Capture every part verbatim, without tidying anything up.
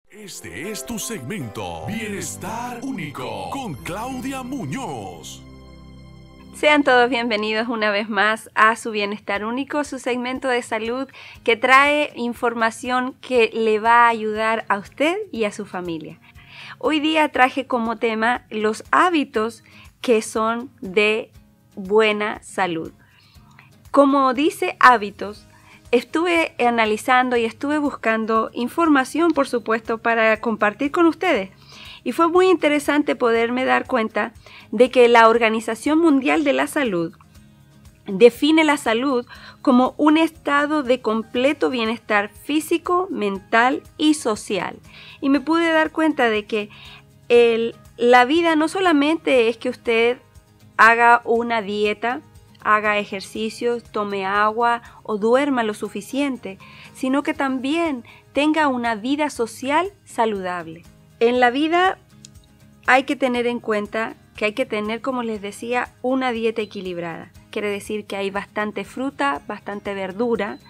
Este es tu segmento Bienestar Único con Claudia Muñoz. Sean todos bienvenidos una vez más a su Bienestar Único, su segmento de salud que trae información que le va a ayudar a usted y a su familia. Hoy día traje como tema los hábitos que son de buena salud. Como dice hábitos, estuve analizando y estuve buscando información, por supuesto, para compartir con ustedes. Y fue muy interesante poderme dar cuenta de que la Organización Mundial de la Salud define la salud como un estado de completo bienestar físico, mental y social. Y me pude dar cuenta de que el, la vida no solamente es que usted haga una dieta, haga ejercicios, tome agua o duerma lo suficiente, sino que también tenga una vida social saludable. En la vida hay que tener en cuenta que hay que tener, como les decía, una dieta equilibrada. Quiere decir que hay bastante fruta, bastante verdura,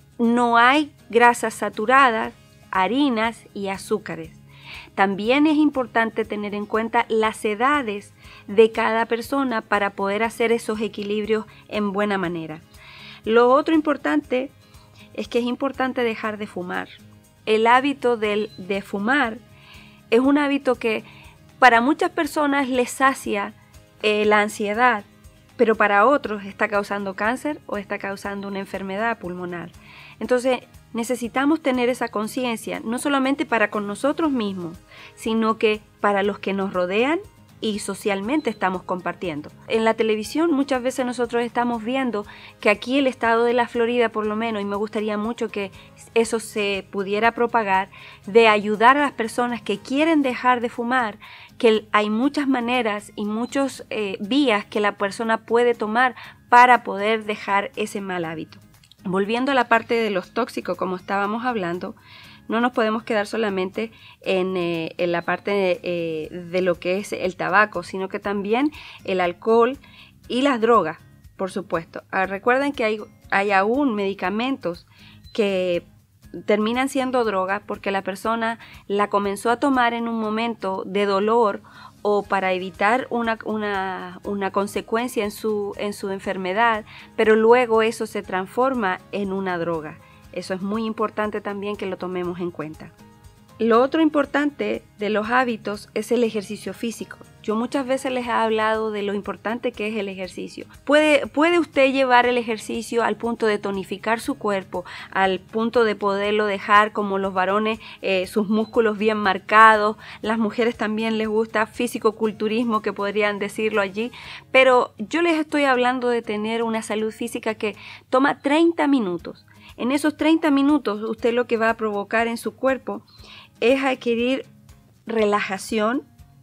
no hay grasas saturadas, harinas y azúcares. También es importante tener en cuenta las edades de cada persona para poder hacer esos equilibrios en buena manera. Lo otro importante es que es importante dejar de fumar. El hábito de, de fumar es un hábito que para muchas personas les sacia eh, la ansiedad, pero para otros está causando cáncer o está causando una enfermedad pulmonar. Entonces, necesitamos tener esa conciencia, no solamente para con nosotros mismos, sino que para los que nos rodean y socialmente estamos compartiendo. En la televisión muchas veces nosotros estamos viendo que aquí el estado de la Florida, por lo menos, y me gustaría mucho que eso se pudiera propagar, de ayudar a las personas que quieren dejar de fumar, que hay muchas maneras y muchas eh, vías que la persona puede tomar para poder dejar ese mal hábito. Volviendo a la parte de los tóxicos, como estábamos hablando, no nos podemos quedar solamente en, eh, en la parte de, eh, de lo que es el tabaco, sino que también el alcohol y las drogas, por supuesto. Ah, recuerden que hay, hay aún medicamentos que terminan siendo drogas porque la persona la comenzó a tomar en un momento de dolor o para evitar una, una, una consecuencia en su, en su enfermedad, pero luego eso se transforma en una droga. Eso es muy importante también que lo tomemos en cuenta. Lo otro importante de los hábitos es el ejercicio físico. Yo muchas veces les he hablado de lo importante que es el ejercicio. Puede, puede usted llevar el ejercicio al punto de tonificar su cuerpo, al punto de poderlo dejar como los varones, eh, sus músculos bien marcados. Las mujeres también les gusta físico-culturismo, que podrían decirlo allí. Pero yo les estoy hablando de tener una salud física que toma treinta minutos. En esos treinta minutos usted lo que va a provocar en su cuerpo es adquirir relajación,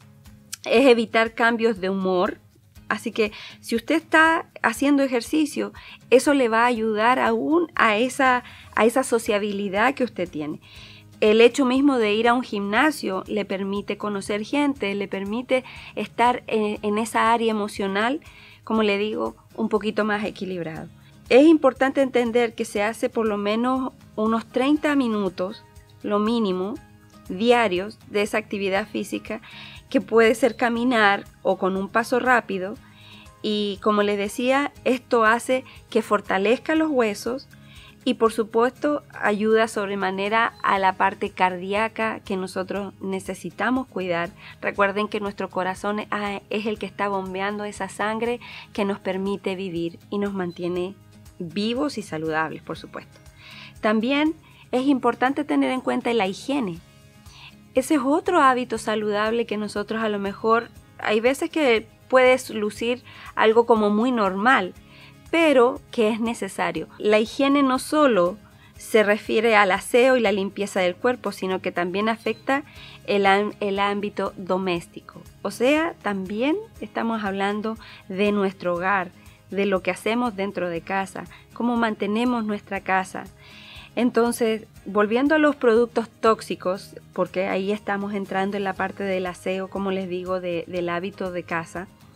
es evitar cambios de humor. Así que si usted está haciendo ejercicio, eso le va a ayudar aún a esa, a esa sociabilidad que usted tiene. El hecho mismo de ir a un gimnasio le permite conocer gente, le permite estar en, en esa área emocional, como le digo, un poquito más equilibrado. Es importante entender que se hace por lo menos unos treinta minutos, lo mínimo, diarios de esa actividad física, que puede ser caminar o con un paso rápido. Y como les decía, esto hace que fortalezca los huesos y por supuesto ayuda sobremanera a la parte cardíaca que nosotros necesitamos cuidar. Recuerden que nuestro corazón es el que está bombeando esa sangre que nos permite vivir y nos mantiene vivos y saludables, por supuesto. También es importante tener en cuenta la higiene. Ese es otro hábito saludable que nosotros a lo mejor, hay veces que puedes lucir algo como muy normal, pero que es necesario. La higiene no solo se refiere al aseo y la limpieza del cuerpo, sino que también afecta el, el ámbito doméstico. O sea, también estamos hablando de nuestro hogar, de lo que hacemos dentro de casa, cómo mantenemos nuestra casa. Entonces, volviendo a los productos tóxicos, porque ahí estamos entrando en la parte del aseo, como les digo, de, del hábito de casa,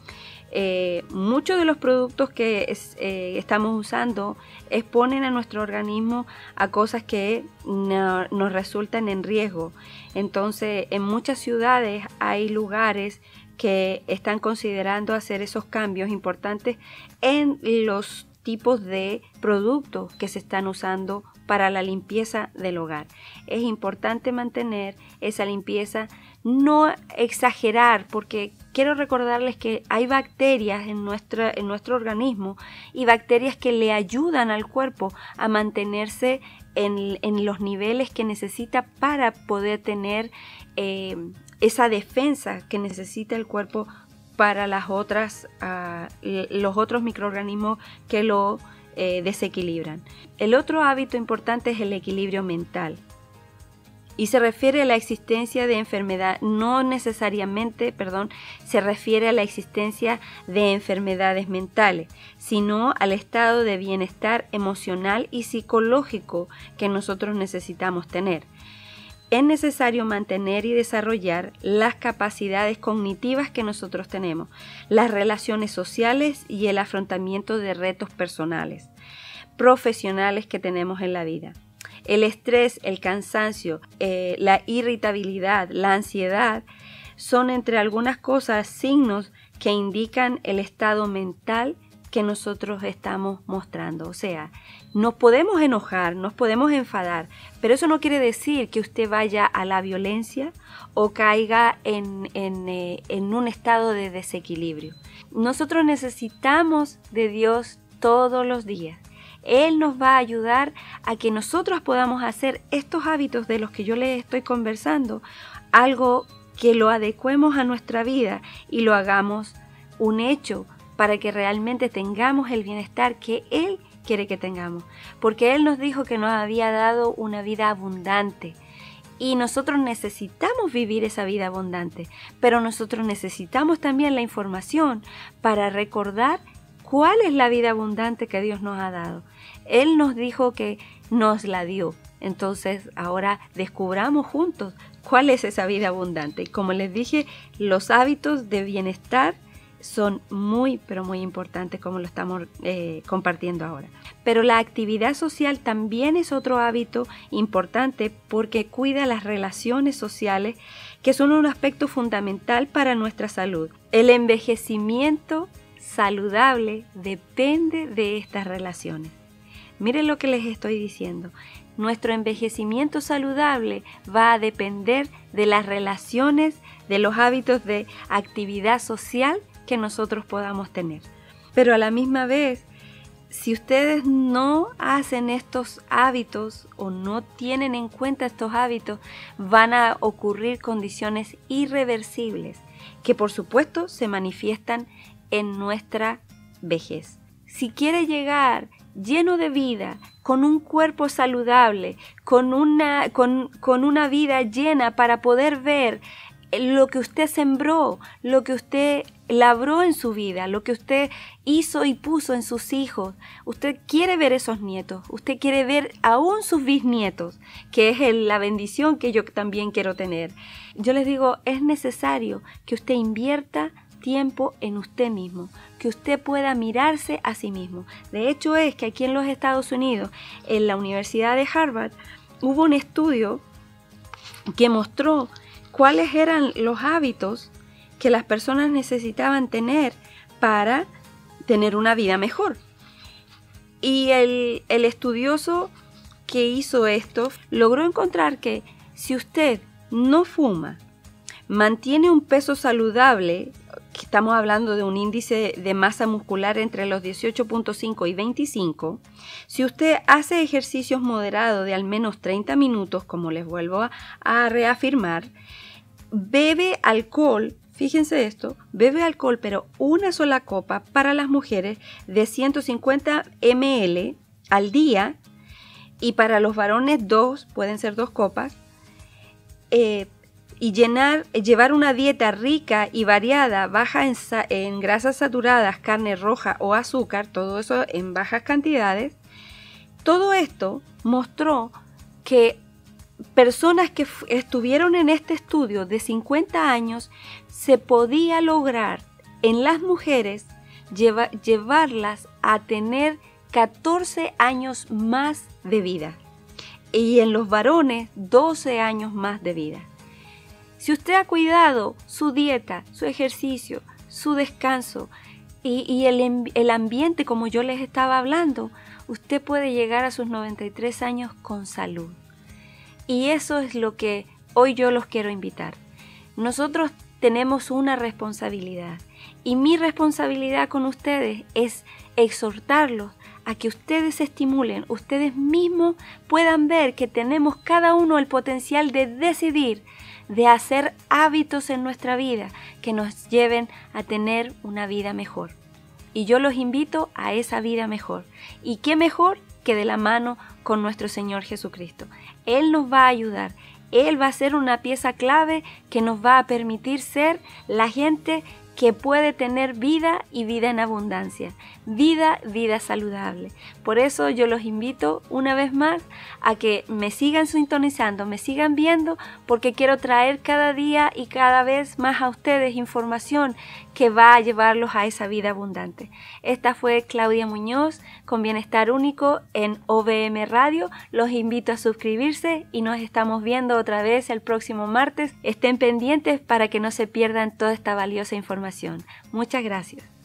Eh, muchos de los productos que es, eh, estamos usando exponen a nuestro organismo a cosas que no, nos resultan en riesgo. Entonces, en muchas ciudades hay lugares que están considerando hacer esos cambios importantes en los tipos de productos que se están usando para la limpieza del hogar. Es importante mantener esa limpieza, no exagerar, porque quiero recordarles que hay bacterias en, nuestra, en nuestro organismo y bacterias que le ayudan al cuerpo a mantenerse en, en los niveles que necesita para poder tener eh, esa defensa que necesita el cuerpo para las otras, uh, los otros microorganismos que lo eh, desequilibran. El otro hábito importante es el equilibrio mental. Y se refiere a la existencia de enfermedad, no necesariamente, perdón, se refiere a la existencia de enfermedades mentales, sino al estado de bienestar emocional y psicológico que nosotros necesitamos tener. Es necesario mantener y desarrollar las capacidades cognitivas que nosotros tenemos, las relaciones sociales y el afrontamiento de retos personales, profesionales que tenemos en la vida. El estrés, el cansancio, eh, la irritabilidad, la ansiedad son entre algunas cosas signos que indican el estado mental que nosotros estamos mostrando. O sea, nos podemos enojar, nos podemos enfadar, pero eso no quiere decir que usted vaya a la violencia o caiga en, en, eh, en un estado de desequilibrio. Nosotros necesitamos de Dios todos los días. Él nos va a ayudar a que nosotros podamos hacer estos hábitos de los que yo les estoy conversando, algo que lo adecuemos a nuestra vida y lo hagamos un hecho para que realmente tengamos el bienestar que Él quiere que tengamos. Porque Él nos dijo que nos había dado una vida abundante y nosotros necesitamos vivir esa vida abundante, pero nosotros necesitamos también la información para recordar ¿cuál es la vida abundante que Dios nos ha dado? Él nos dijo que nos la dio. Entonces, ahora descubramos juntos cuál es esa vida abundante. Y como les dije, los hábitos de bienestar son muy, pero muy importantes, como lo estamos eh, compartiendo ahora. Pero la actividad social también es otro hábito importante porque cuida las relaciones sociales, que son un aspecto fundamental para nuestra salud. El envejecimiento saludable depende de estas relaciones. Miren lo que les estoy diciendo. Nuestro envejecimiento saludable va a depender de las relaciones, de los hábitos de actividad social que nosotros podamos tener. Pero a la misma vez, si ustedes no hacen estos hábitos o no tienen en cuenta estos hábitos, van a ocurrir condiciones irreversibles que por supuesto se manifiestan en nuestra vejez. Si quiere llegar lleno de vida, con un cuerpo saludable, con una, con, con una vida llena para poder ver lo que usted sembró, lo que usted labró en su vida, lo que usted hizo y puso en sus hijos. Usted quiere ver esos nietos, usted quiere ver aún sus bisnietos, que es el, la bendición que yo también quiero tener. Yo les digo, es necesario que usted invierta tiempo en usted mismo, que usted pueda mirarse a sí mismo. De hecho es que aquí en los Estados Unidos, en la Universidad de Harvard, hubo un estudio que mostró cuáles eran los hábitos que las personas necesitaban tener para tener una vida mejor. Y el, el estudioso que hizo esto logró encontrar que si usted no fuma, mantiene un peso saludable, que estamos hablando de un índice de masa muscular entre los dieciocho punto cinco y veinticinco, si usted hace ejercicios moderados de al menos treinta minutos, como les vuelvo a, a reafirmar, bebe alcohol, fíjense esto, bebe alcohol, pero una sola copa para las mujeres de ciento cincuenta mililitros al día, y para los varones dos, pueden ser dos copas, eh, y llenar, llevar una dieta rica y variada, baja en, en grasas saturadas, carne roja o azúcar, todo eso en bajas cantidades. Todo esto mostró que personas que estuvieron en este estudio de cincuenta años se podía lograr en las mujeres lleva, llevarlas a tener catorce años más de vida y en los varones doce años más de vida. Si usted ha cuidado su dieta, su ejercicio, su descanso y, y el, el ambiente como yo les estaba hablando, usted puede llegar a sus noventa y tres años con salud. Y eso es lo que hoy yo los quiero invitar. Nosotros tenemos una responsabilidad y mi responsabilidad con ustedes es exhortarlos a que ustedes se estimulen, ustedes mismos puedan ver que tenemos cada uno el potencial de decidir, de hacer hábitos en nuestra vida que nos lleven a tener una vida mejor. Y yo los invito a esa vida mejor. ¿Y qué mejor que de la mano con nuestro Señor Jesucristo? Él nos va a ayudar. Él va a ser una pieza clave que nos va a permitir ser la gente que puede tener vida y vida en abundancia, vida, vida saludable. Por eso yo los invito una vez más a que me sigan sintonizando, me sigan viendo, porque quiero traer cada día y cada vez más a ustedes información que va a llevarlos a esa vida abundante. Esta fue Claudia Muñoz con Bienestar Único en O V M Radio. Los invito a suscribirse y nos estamos viendo otra vez el próximo martes. Estén pendientes para que no se pierdan toda esta valiosa información. Muchas gracias.